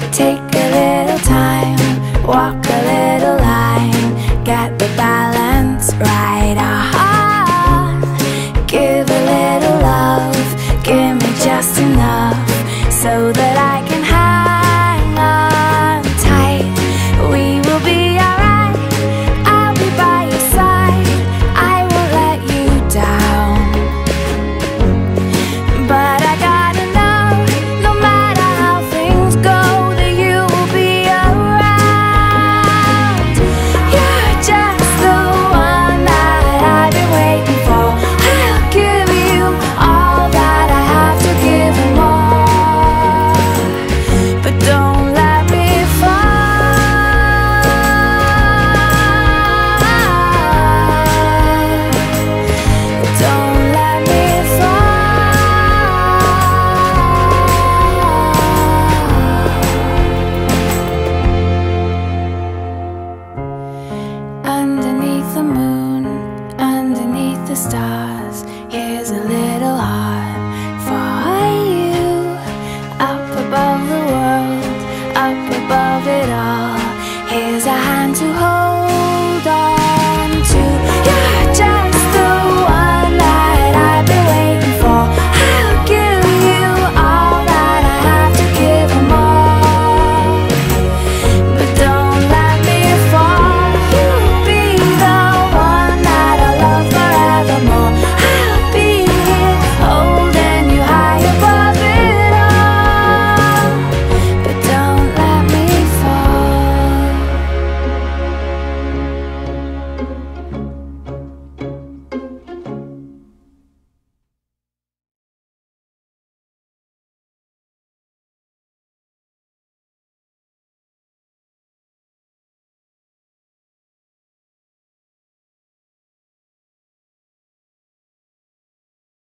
Take a little time, walk a little line, get the balance right. Give a little love, give me just enough so that I can hang on tight. We will be alright, I'll be by your side, I won't let you down. But I gotta know, no matter how things go, that you will be around. You're just the one that I've been waiting for. I'll give you all that I have to give and more, but don't let me fall. Don't let me fall. Underneath the moon, underneath the stars, here's a little heart for you. Up above the world, up above it all.